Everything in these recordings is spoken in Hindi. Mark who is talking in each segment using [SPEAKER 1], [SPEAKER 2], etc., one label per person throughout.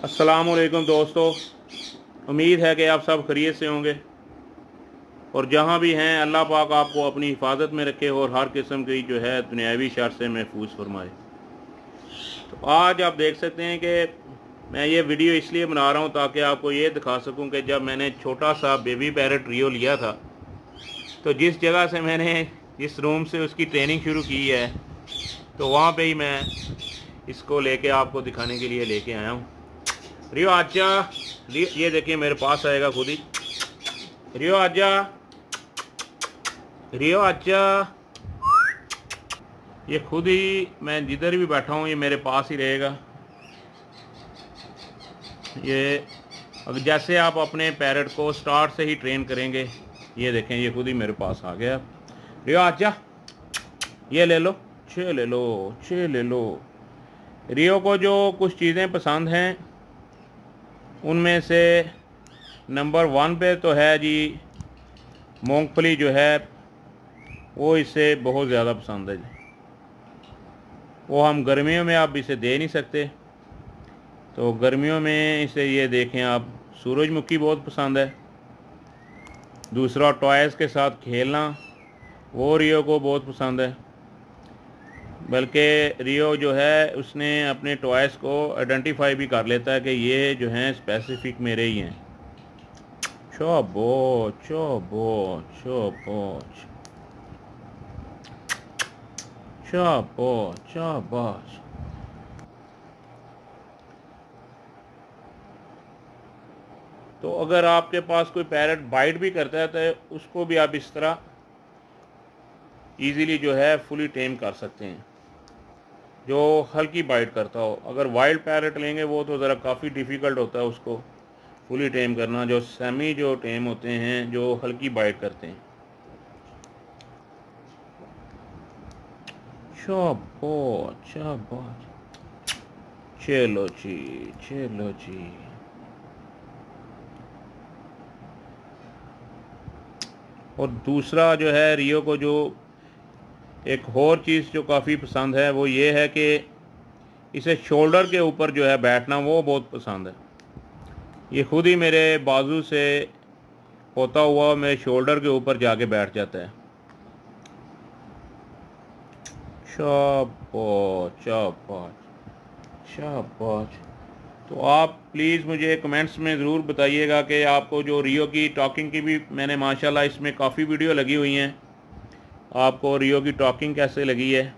[SPEAKER 1] अस्सलामुअलैकुम दोस्तों, उम्मीद है कि आप सब खैरियत से होंगे और जहाँ भी हैं अल्लाह पाक आपको अपनी हिफाजत में रखे और हर किस्म की जो है दुनियावी शर से महफूज फरमाए। तो आज आप देख सकते हैं कि मैं ये वीडियो इसलिए बना रहा हूँ ताकि आपको ये दिखा सकूँ कि जब मैंने छोटा सा बेबी पैरट रियो लिया था तो जिस जगह से मैंने जिस रूम से उसकी ट्रेनिंग शुरू की है तो वहाँ पे ही मैं इसको लेके आपको दिखाने के लिए लेके आया हूँ। रियो आजा, ये देखिए मेरे पास आएगा खुद ही। रियो आजा, रियो आजा, ये खुद ही मैं जिधर भी बैठा हूँ ये मेरे पास ही रहेगा। ये अगर जैसे आप अपने पैरट को स्टार्ट से ही ट्रेन करेंगे, ये देखें ये खुद ही मेरे पास आ गया। रियो आजा, ये ले लो, छः ले लो, छः ले लो। रियो को जो कुछ चीज़ें पसंद हैं उनमें से नंबर 1 पे तो है जी मूंगफली, जो है वो इसे बहुत ज़्यादा पसंद है जी। वो हम गर्मियों में आप इसे दे नहीं सकते, तो गर्मियों में इसे ये देखें आप सूरजमुखी बहुत पसंद है। दूसरा टॉयज़ के साथ खेलना वो रियो को बहुत पसंद है, बल्कि रियो जो है उसने अपने टॉयज़ को आइडेंटिफाई भी कर लेता है कि ये जो हैं स्पेसिफिक मेरे ही हैं। शाबाश शाबाश शाबाश शाबाश शाबाश। तो अगर आपके पास कोई पैरट बाइट भी करता है तो उसको भी आप इस तरह इजीली जो है फुली टेम कर सकते हैं, जो हल्की बाइट करता हो। अगर वाइल्ड पैरट लेंगे वो तो ज़रा काफ़ी डिफ़िकल्ट होता है उसको फुली टेम करना। जो सेमी जो टेम होते हैं जो हल्की बाइट करते हैं। शाबाश शाबाश, चलो जी चलो जी। और दूसरा जो है रियो को जो एक और चीज़ जो काफ़ी पसंद है वो ये है कि इसे शोल्डर के ऊपर जो है बैठना वो बहुत पसंद है। ये खुद ही मेरे बाजू से होता हुआ मेरे शोल्डर के ऊपर जाके बैठ जाता है। शाबाश शाबाश शाबाश। तो आप प्लीज़ मुझे कमेंट्स में ज़रूर बताइएगा कि आपको जो रियो की टॉकिंग की भी मैंने माशाल्लाह इसमें काफ़ी वीडियो लगी हुई हैं, आपको रियो की टॉकिंग कैसे लगी है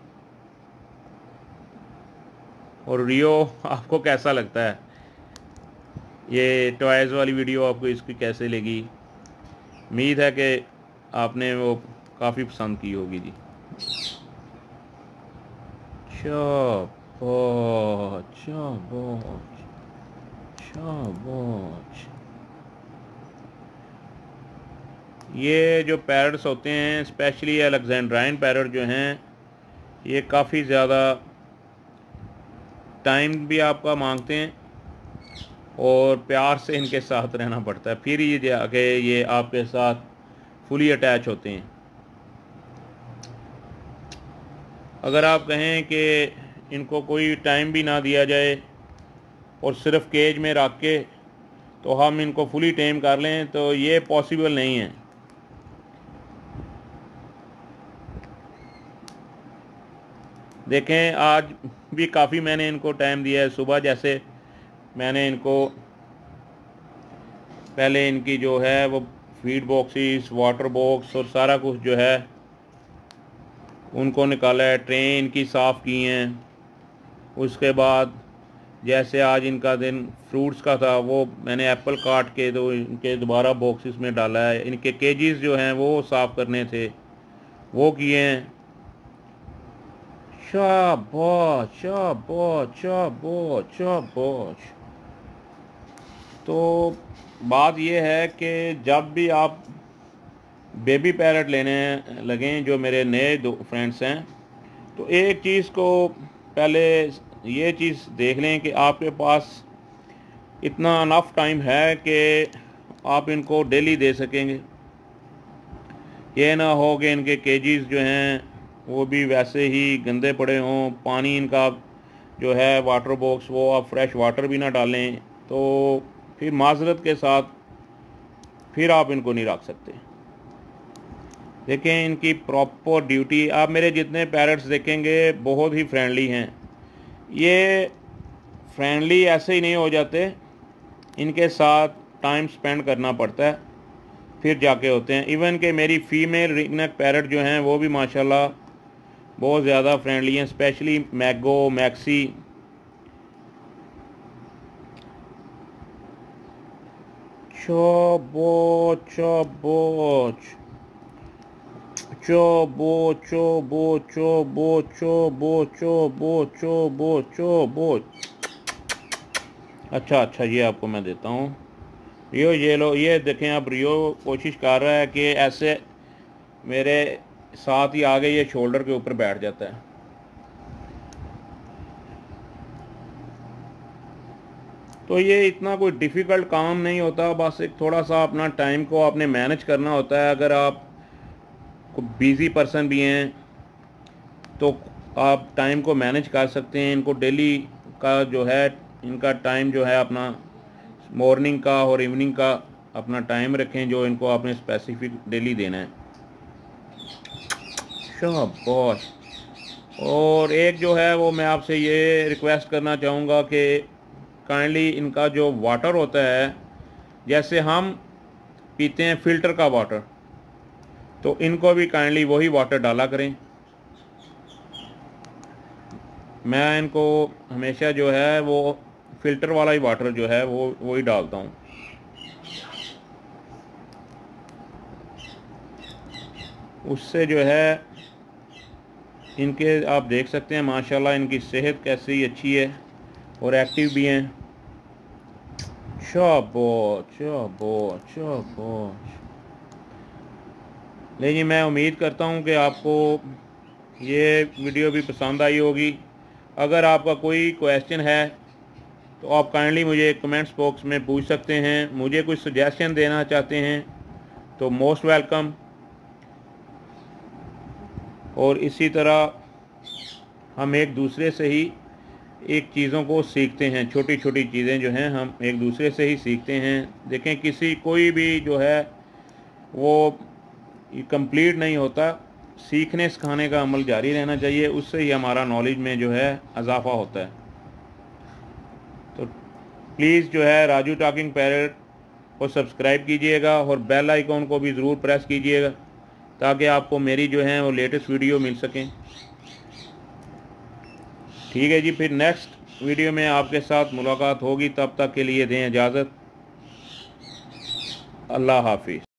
[SPEAKER 1] और रियो आपको कैसा लगता है। ये टॉयज़ वाली वीडियो आपको इसकी कैसे लगी। उम्मीद है कि आपने वो काफ़ी पसंद की होगी जी। शाबाश शाबाश शाबाश। ये जो पैरट्स होते हैं स्पेशली अलेक्जेंड्राइन पैरट जो हैं ये काफ़ी ज़्यादा टाइम भी आपका मांगते हैं और प्यार से इनके साथ रहना पड़ता है, फिर ये जाके ये आपके साथ फुली अटैच होते हैं। अगर आप कहें कि इनको कोई टाइम भी ना दिया जाए और सिर्फ केज में रख के तो हम इनको फुली टेम कर लें तो ये पॉसिबल नहीं है। देखें आज भी काफ़ी मैंने इनको टाइम दिया है। सुबह जैसे मैंने इनको पहले इनकी जो है वो फीड बॉक्सेस, वाटर बॉक्स और सारा कुछ जो है उनको निकाला है, ट्रे इनकी साफ़ की हैं। उसके बाद जैसे आज इनका दिन फ्रूट्स का था वो मैंने एप्पल काट के तो इनके दोबारा बॉक्सेस में डाला है। इनके केजीज़ जो हैं वो साफ़ करने थे वो किए हैं। शाबाश शाबाश शाबाश शाबाश। तो बात ये है कि जब भी आप बेबी पैरट लेने लगें, जो मेरे नए दो फ्रेंड्स हैं, तो एक चीज़ को पहले ये चीज़ देख लें कि आपके पास इतना अनफ टाइम है कि आप इनको डेली दे सकेंगे। ये ना हो कि इनके केजीज़ जो हैं वो भी वैसे ही गंदे पड़े हों। पानी इनका जो है वाटर बॉक्स वो आप फ्रेश वाटर भी ना डालें, तो फिर माजरत के साथ फिर आप इनको नहीं रख सकते। देखें इनकी प्रॉपर ड्यूटी, आप मेरे जितने पैरट्स देखेंगे बहुत ही फ्रेंडली हैं। ये फ्रेंडली ऐसे ही नहीं हो जाते, इनके साथ टाइम स्पेंड करना पड़ता है फिर जाके होते हैं। इवन के मेरी फ़ीमेल रिंगनेक पैरट जो हैं वो भी माशाल्लाह बहुत ज़्यादा फ्रेंडली हैं, स्पेशली मैगो, मैक्सी। चोबो चोबो चोबो चोबो चोबो चोबो चोबो चोबो चोबो। अच्छा, ये आपको मैं देता हूँ। रियो ये लो, ये देखें आप, रियो कोशिश कर रहा है कि ऐसे मेरे साथ ही आगे ये शोल्डर के ऊपर बैठ जाता है। तो ये इतना कोई डिफ़िकल्ट काम नहीं होता, बस एक थोड़ा सा अपना टाइम को आपने मैनेज करना होता है। अगर आप बिज़ी पर्सन भी हैं तो आप टाइम को मैनेज कर सकते हैं। इनको डेली का जो है, इनका टाइम जो है अपना मॉर्निंग का और इवनिंग का अपना टाइम रखें जो इनको आपने स्पेसिफिक डेली देना है। शाबाश। और एक जो है वो मैं आपसे ये रिक्वेस्ट करना चाहूँगा कि काइंडली इनका जो वाटर होता है, जैसे हम पीते हैं फ़िल्टर का वाटर, तो इनको भी काइंडली वही वाटर डाला करें। मैं इनको हमेशा जो है वो फ़िल्टर वाला ही वाटर जो है वो ही डालता हूँ। उससे जो है इनके आप देख सकते हैं माशाल्लाह इनकी सेहत कैसी अच्छी है और एक्टिव भी हैं। शाबाश शाबाश शाबाश। लेकिन मैं उम्मीद करता हूँ कि आपको ये वीडियो भी पसंद आई होगी। अगर आपका कोई क्वेश्चन है तो आप काइंडली मुझे कमेंट्स बॉक्स में पूछ सकते हैं। मुझे कुछ सजेशन देना चाहते हैं तो मोस्ट वेलकम। और इसी तरह हम एक दूसरे से ही एक चीज़ों को सीखते हैं, छोटी छोटी चीज़ें जो हैं हम एक दूसरे से ही सीखते हैं। देखें कोई भी जो है वो कंप्लीट नहीं होता, सीखने सिखाने का अमल जारी रहना चाहिए, उससे ही हमारा नॉलेज में जो है इजाफा होता है। तो प्लीज़ जो है राजू टॉकिंग पैरट को सब्सक्राइब कीजिएगा और बेल आइकॉन को भी ज़रूर प्रेस कीजिएगा ताकि आपको मेरी जो है वो लेटेस्ट वीडियो मिल सकें। ठीक है जी, फिर नेक्स्ट वीडियो में आपके साथ मुलाकात होगी। तब तक के लिए दें इजाज़त। अल्लाह हाफिज़।